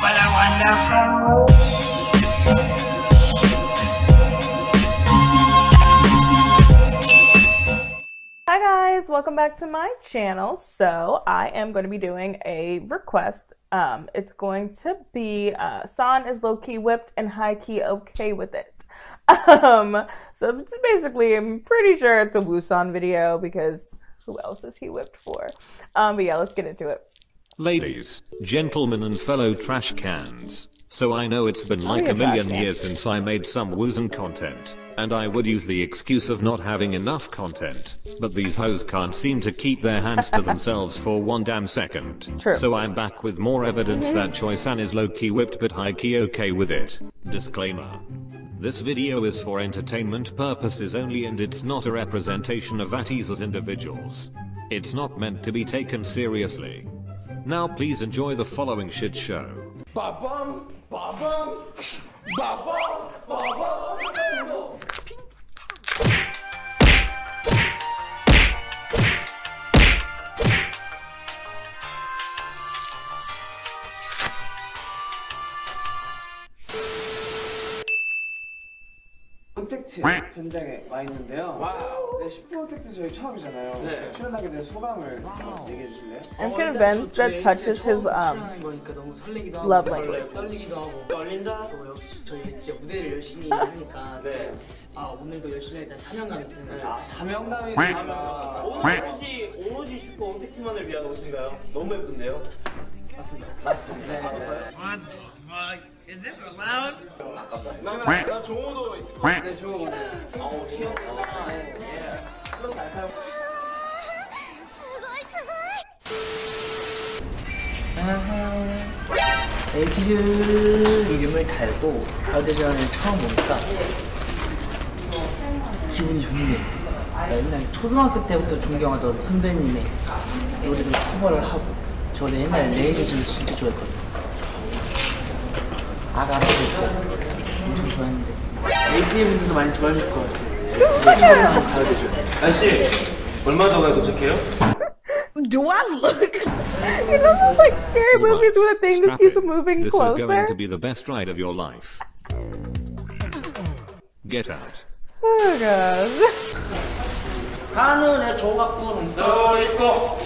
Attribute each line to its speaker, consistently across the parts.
Speaker 1: Hi guys, welcome back to my channel. So I am going to be doing a request. It's going to be San is low-key whipped and high-key okay with it. So it's basically, I'm pretty sure it's a Woosan video because who else is he whipped for? But yeah, let's get into it.
Speaker 2: Ladies, gentlemen and fellow trash cans. So I know it's been like a million years since I made some Woosan content, and I would use the excuse of not having enough content, but these hoes can't seem to keep their hands to themselves for one damn second.
Speaker 1: True.
Speaker 2: So I'm back with more evidence that Choi-san is low-key whipped but high-key okay with it. Disclaimer. This video is for entertainment purposes only and it's not a representation of Vatties as individuals. It's not meant to be taken seriously. Now please enjoy the following shit show.
Speaker 3: Ba-bum, ba-bum, ba-bum, ba-bum. 콘택트 현장에 와 있는데요. 네, 10분 콘택트 저희 처음이잖아요. 네. 출연하게 된 소감을 얘기해 주실래요?
Speaker 1: I'm convinced that touches his
Speaker 4: 너무 설레기도 하고
Speaker 1: love language.
Speaker 4: 떨리기도 하고
Speaker 5: 떨린다?
Speaker 4: 역시 저희 진짜 무대를 열심히 하니까
Speaker 5: 네.
Speaker 4: 오늘도 열심히 했다는 사명감이 드는 거죠.
Speaker 5: 사명감이 오늘 오로지 슈퍼 콘택트만을 위한 옷인가요? 너무 예쁜데요?
Speaker 4: 맞습니다.
Speaker 6: Is this allowed?
Speaker 5: 나 종호도 있을 것 같아.
Speaker 4: 네, 좋은 거.
Speaker 5: 시원하다. 플러스 알까요?
Speaker 4: 에이티즈 이름을 달고 가드전을 처음 보니까 기분이 좋네요. 옛날 초등학교 때부터 존경하던 선배님의 노래를 커버를 하고 저는 옛날 레이니즈를 진짜 좋아했거든요. 아가라고 엄청 좋아했는데 에이티즈 분들도 많이 좋아해 줄 것 같아요. 가드전.
Speaker 5: 아저씨, 얼마 전에 도착해요?
Speaker 1: Do I look? You know those like scary movies where the thing just keeps moving
Speaker 2: This
Speaker 1: closer?
Speaker 2: is going to be the best ride of your life. Get out.
Speaker 1: Oh gosh.
Speaker 4: 하늘의 조각구름
Speaker 5: 너 있고.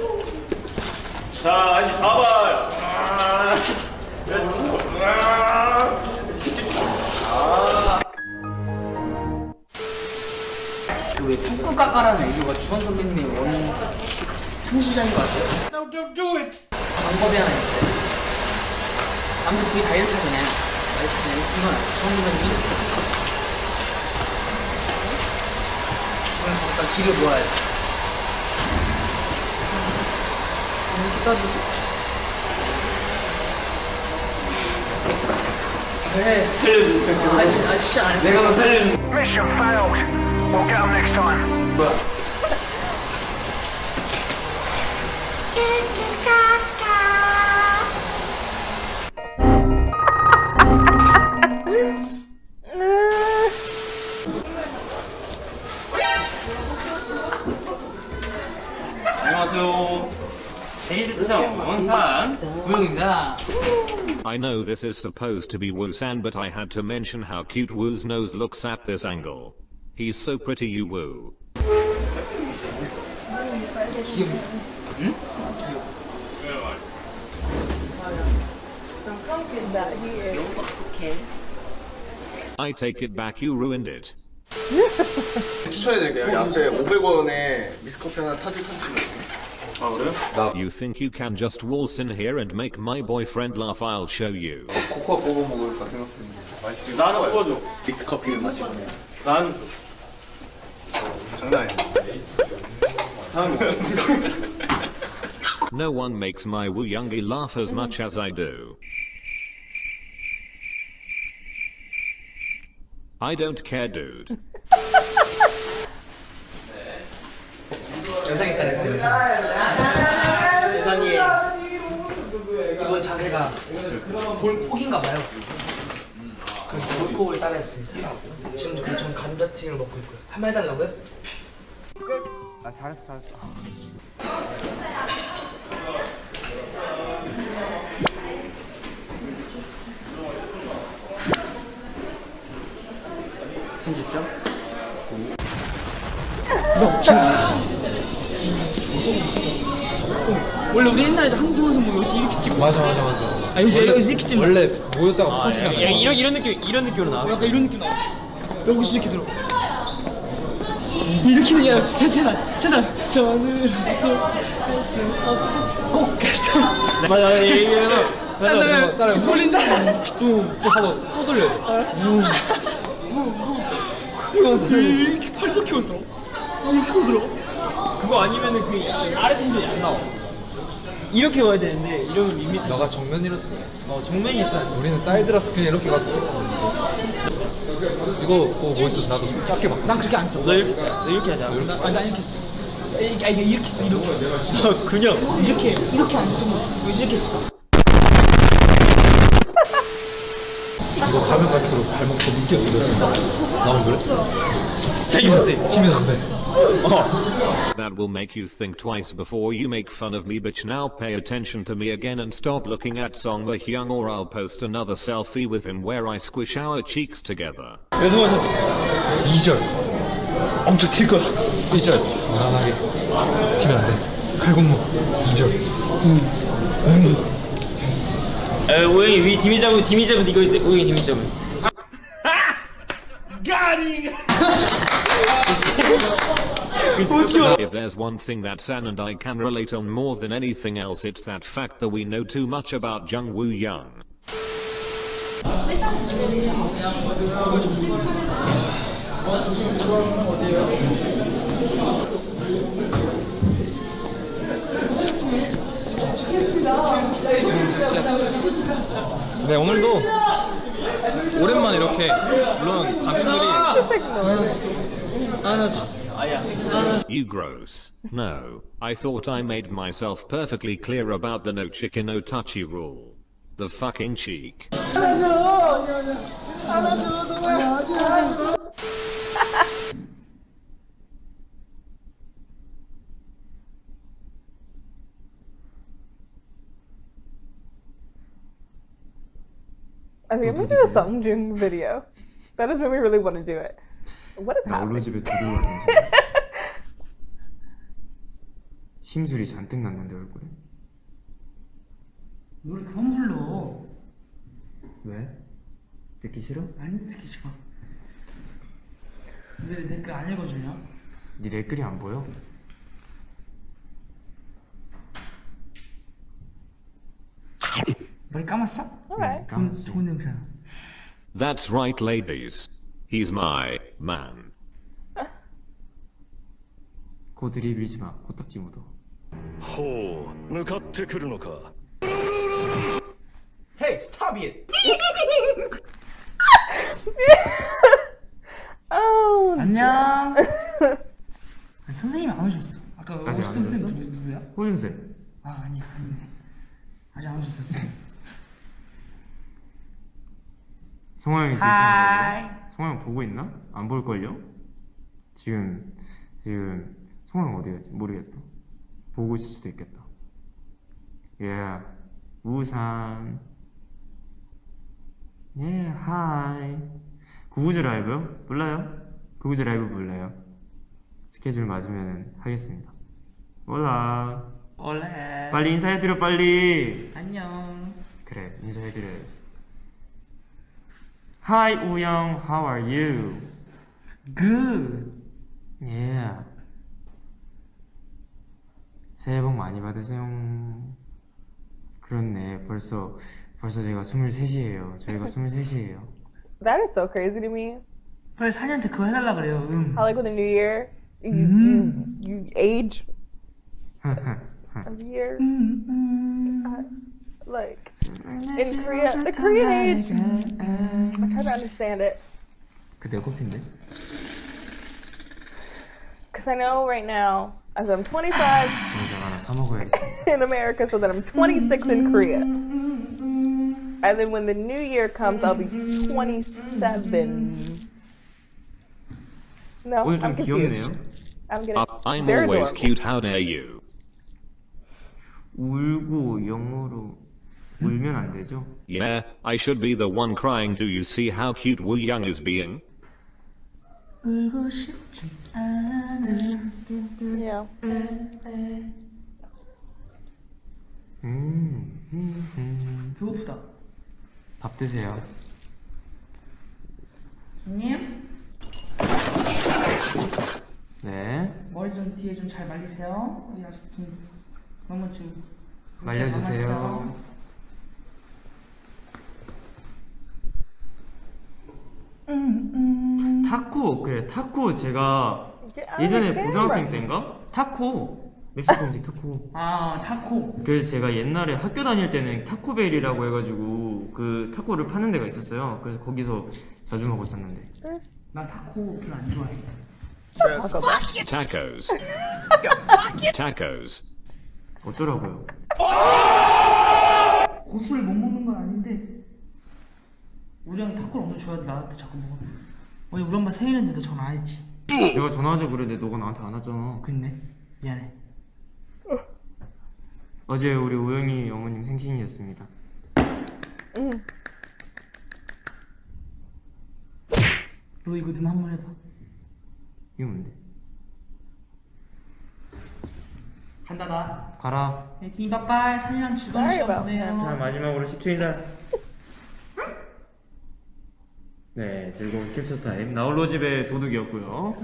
Speaker 5: 자, 아저씨 잡아요.
Speaker 4: 그왜 꾹꾹 깎아라는 애교가 주원 선배님의 원 창시자인 것 같아요.
Speaker 6: No, don't do it!
Speaker 4: 방법이 하나 있어요. 아무튼 그게 다 이렇게 하잖아요. 이건 주원 선배님이 이걸 갖다 길을 모아야 돼. 이렇게 따주고 왜? 살려줘. 아저씨 안 했어.
Speaker 5: 내가 너 살려줘.
Speaker 6: Mission failed. We'll get them next time.
Speaker 5: 뭐야? 안녕하세요. 데이즈 추성 원산
Speaker 4: 우영입니다.
Speaker 2: I know this is supposed to be Woosan, but I had to mention how cute Woo's nose looks at this angle. He's so pretty, you Woo.
Speaker 4: 귀여워. 응?
Speaker 2: I take it back, you ruined it.
Speaker 3: 추천해드릴게요. 여기 앞에 500원에 미스커피 하나 타줄 컨텐츠.
Speaker 5: 아 그래요?
Speaker 2: You think you can just waltz in here and make my boyfriend laugh? I'll show you.
Speaker 3: 코코아 뽑아 먹을까 생각했는데 맛있지?
Speaker 5: 나는 뽑아줘.
Speaker 3: 믹스커피를 마시고
Speaker 5: 나는 줘.
Speaker 3: 장난 아니야.
Speaker 5: 다음
Speaker 2: No one makes my Woo Youngie laugh as much as I do. I don't care, dude.
Speaker 4: 여성에 따랐어요. 여성이 기본 자세가 볼 폭인가 봐요. 그래서 볼콕을 따라했습니다. 지금 전 감자튀김을 먹고 있고요. 한번 해달라고요?
Speaker 3: 아 잘했어. 편집점?
Speaker 4: 원래 우리 옛날에도 한국에서 뭐 여기서 이렇게 찍고. 맞아. 아 여기서 이렇게 찍고.
Speaker 7: 원래 모였다가 포즈가
Speaker 5: 이런 느낌으로 나왔어.
Speaker 4: 약간 이런 느낌 나왔어. 여기서 이렇게 들어. 이렇게는 야 최선 저는 할수 없어 꼭 같아.
Speaker 5: 맞아.
Speaker 4: 따라 돌린다.
Speaker 7: 또 하고 또 돌려.
Speaker 4: 이렇게 팔 이렇게 들어. 이렇게 들어.
Speaker 5: 그거 아니면은 그 아래 동전이 안 나와. 이렇게 와야 되는데 이러면 밋밋.
Speaker 7: 너가 정면이라서 그래.
Speaker 5: 정면이 약간.
Speaker 7: 우리는 사이드라서 그냥 이렇게 가지고. 이거 뭐 있어? 나도 작게 막.
Speaker 4: 난 그렇게 안 써.
Speaker 5: 너 이렇게 하자.
Speaker 4: 난 이렇게 써. 이게 이렇게 써. 이렇게.
Speaker 5: 그냥
Speaker 4: 이렇게 안 쓰고 여기 이렇게 써.
Speaker 7: 이거 가면 갈수록 발목 더 늦게 들어진다. 나만 그래?
Speaker 5: 자기 못해.
Speaker 7: 힘이 난데.
Speaker 2: That will make you think twice before you make fun of me, bitch. Now pay attention to me again and stop looking at Song Hyung, or I'll post another selfie with him where I squish our cheeks together.
Speaker 5: 그래서 뭐죠?
Speaker 7: 2절. 엄청 튈 거야. 1절. 무난하게. 튀면 안 돼. 칼군무. 2절.
Speaker 5: 우영이 위 지미 잡은 이거 있어. 우영이 지미 잡은.
Speaker 2: If there's one thing that San and I can relate on more than anything else, it's that fact that we know too much about Jung Woo Young.
Speaker 7: 네, 오늘도 오랜만에 이렇게 물론 관객들이
Speaker 2: You gross. No, I thought I made myself perfectly clear about the no chicken no touchy rule. The fucking cheek.
Speaker 1: I think I'm gonna do a Songjung video. That has made me really want to do it. What is happening?
Speaker 8: 집에 들어왔는데 심술이 잔뜩 났는데 얼굴에.
Speaker 4: 노래 그만 불러.
Speaker 8: 왜? 듣기 싫어?
Speaker 4: 아니 듣기 좋아. 내 댓글 안 읽어주냐?
Speaker 8: 네 댓글이 안 보여?
Speaker 4: 머리 감았어?
Speaker 1: Alright.
Speaker 4: 좋은 냄새 나.
Speaker 2: That's right, ladies. He's my man.
Speaker 8: 코 들이밀지 마. 코딱지 묻어.
Speaker 6: ほう向かってくるのか
Speaker 4: Hey, stop it!
Speaker 1: Oh.
Speaker 4: 안녕. 아니, 선생님이 안 오셨어. 아까
Speaker 8: 아직
Speaker 4: 오셨던
Speaker 8: 안
Speaker 4: 선생님
Speaker 8: 오셨어?
Speaker 4: 누구야?
Speaker 8: 호준쌤.
Speaker 4: 아 아니야 아니네. 아직 안 오셨어.
Speaker 8: 성화형이 진짜 성화형 보고 있나? 안 볼걸요? 지금 성화형 어디 갔지? 모르겠다. 보고 있을 수도 있겠다. Yeah. 우산. Yeah, hi. 구구즈 라이브요? 몰라요? 구구즈 라이브 몰라요. 스케줄 맞으면 하겠습니다. 몰라.
Speaker 4: 원래.
Speaker 8: 빨리 인사해드려 빨리.
Speaker 4: 안녕.
Speaker 8: 그래, 인사해드려야지. Hi 우영, how are you?
Speaker 4: Good.
Speaker 8: Yeah. 새해 복 많이 받으세요. 그렇네, 벌써 제가 23이에요. 저희가 23이에요.
Speaker 1: That is so crazy to me.
Speaker 4: 빨리 사니한테 그거 해달라 그래요.
Speaker 1: How like with the new year, you age a year. Like in Korea, the Korean age. I try to understand it
Speaker 8: 그 내 커피인데?
Speaker 1: because I know right now, as I'm 25
Speaker 8: 저녁 하나 사 먹어야겠어.
Speaker 1: in America, so that I'm 26 in Korea, and then when the new year comes, I'll be 27. No,
Speaker 8: 오늘 좀
Speaker 1: I'm confused.
Speaker 8: 귀엽네요.
Speaker 1: I'm getting.
Speaker 2: I'm
Speaker 1: They're
Speaker 2: always
Speaker 1: adorable.
Speaker 2: cute, how dare you?
Speaker 8: 울고 영어로 울면 안 되죠?
Speaker 2: Yeah, I should be the one crying. Do you see how cute Woo Young is being?
Speaker 4: 울고 싶지 않은
Speaker 1: Yeah.
Speaker 4: 배고프다.
Speaker 8: 밥 드세요.
Speaker 4: 손님
Speaker 8: 네.
Speaker 4: 머리 좀 뒤에 좀 잘 말리세요. 여기 아직 좀 너무 지금
Speaker 8: 말려주세요. 타코, 그래, 타코 제가 예전에 고등학생 때인가? 타코, 멕시코 음식 타코.
Speaker 4: 아 타코.
Speaker 8: 그래서 제가 옛날에 학교 다닐 때는 타코벨이라고 해가지고 그 타코를 파는 데가 있었어요. 그래서 거기서 자주 먹었었는데.
Speaker 4: 난 타코 별로 안 좋아해.
Speaker 2: Tacos. Tacos.
Speaker 8: 어쩌라고요?
Speaker 4: 고수를 못 먹는 건 아닌데 우리 형이 타코를 엄청 좋아하는데 나한테 자꾸 먹어. 어제 우리 엄마 생일인데도 전화 안 했지.
Speaker 8: 내가 전화하자 그랬는데 너가 나한테 안 왔잖아.
Speaker 4: 그랬네. 미안해.
Speaker 8: 어제 우리 오영이 어머님 생신이었습니다.
Speaker 4: 너 이거 눈 한번 해봐.
Speaker 8: 이거 뭔데?
Speaker 4: 간다 나.
Speaker 8: 가라.
Speaker 4: 화이팅 빠빠이. 산이랑 즐거운
Speaker 1: Sorry
Speaker 4: 시간
Speaker 1: about
Speaker 4: 보내요.
Speaker 8: 자, 마지막으로 10초 인사. 네, 즐거운 캡처 타임. 나홀로 집의 도둑이었고요.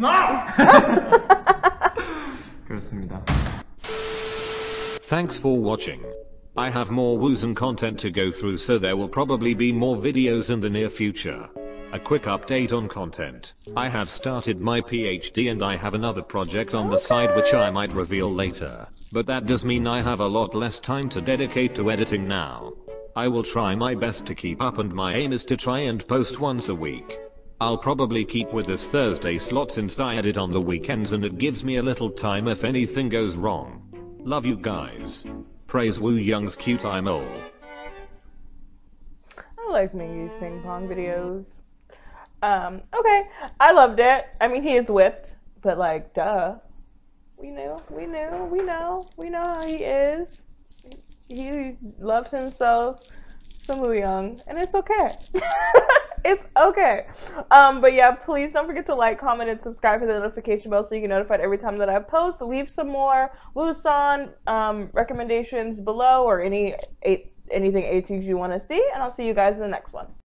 Speaker 8: 그렇습니다.
Speaker 2: Thanks for watching. I have more Woozone content to go through, so there will probably be more videos in the near future. A quick update on content. I have started my PhD and I have another project on the side which I might reveal later. But that does mean I have a lot less time to dedicate to editing now. I will try my best to keep up and my aim is to try and post once a week. I'll probably keep with this Thursday slot since I edit on the weekends and it gives me a little time if anything goes wrong. Love you guys. Praise Woo Young's cute I'm all.
Speaker 1: I like Mingy's ping pong videos. Okay, I loved it. I mean, he is whipped, but like, duh. We know how he is. He loves himself, some Woo Young, and it's okay. It's okay. But yeah, please don't forget to like, comment, and subscribe to the notification bell so you get notified every time that I post. Leave some more Woosan recommendations below or anything ATs you want to see, and I'll see you guys in the next one.